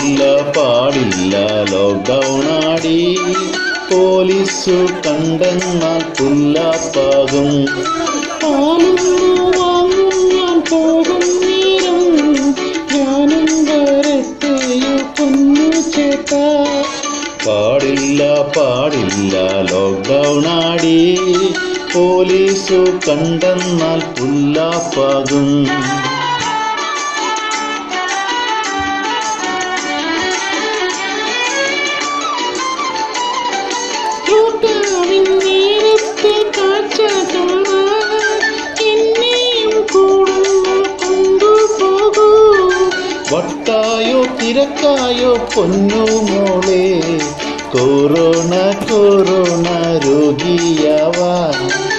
പാടില്ല പാടില്ല ലോക്ക്ഡൗൺ ആടി പോലീസു കണ്ടെന്നാൽ പുല്ലാപ്പാകും. പാലൊന്നു വാങ്ങും ഞാൻ പോകും നേരം ഞാനും വരട്ടെയോ പൊന്നു ചേട്ടാ. പാടില്ല പാടില്ല ലോക്ക്ഡൗൺ ആടി പോലീസു കണ്ടെന്നാൽ പുല്ലാപ്പാകും. നേരത്തെ കാഴ്ച കാണാൻ എന്നെയും കൂടുന്നു കൊണ്ടുപോകൂ. വട്ടായോ തിരക്കായോ പൊന്നു മോളെ കൊറോണ കൊറോണ രോഗിയാവാൻ.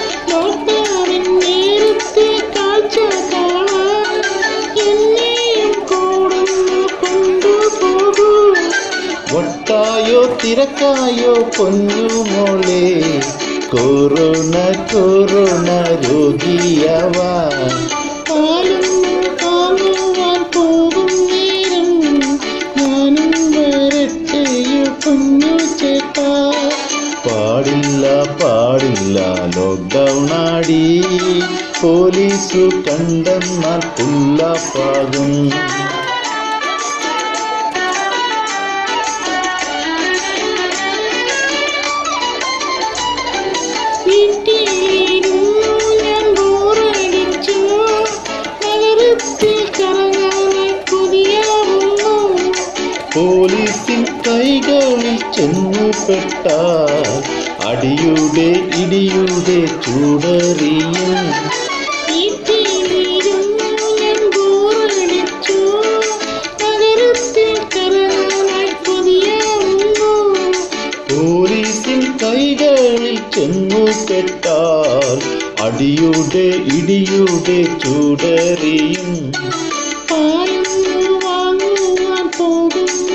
നേരത്തെ കാഴ്ച കാണാൻ എന്നെയും കൂടുന്നു കൊണ്ടുപോകൂ. വട്ടായോ തിരക്കായോ പൊന്നു മോളെ കൊറോണ കൊറോണ രോഗിയാവാൻ. പാലൊന്നു വാങ്ങുവാൻ പോകും നേരം ഞാനും വരട്ടെയോ പൊന്നു ചേട്ടാ. പാടില്ല പാടില്ല ലോക്ക്ഡൗൺ ആടി പോലീസു കണ്ടെന്നാൽ പുല്ലാപ്പാകും. വീട്ടിലിരുന്നു ഞാൻ ബോറടിച്ചു നഗരത്തിൽ കറങ്ങാനായി കൊതിയാവുന്നു. പോലീസിൻ കൈകളിൽ ചെന്നുപെട്ടാൽ അടിയുടെ ഇടിയുടെ ചൂടറിയും. വീട്ടിലിരുന്നു ഞാൻ ബോറടിച്ചു നഗരത്തിൽ കറങ്ങാനായി കൊതിയാവുന്നു. പോലീസിൻ കൈകളിൽ ചെന്നുപെട്ടാൽ അടിയുടെ ഇടിയുടെ ചൂടറിയും. പാലൊന്നു വാങ്ങുവാൻ പോകും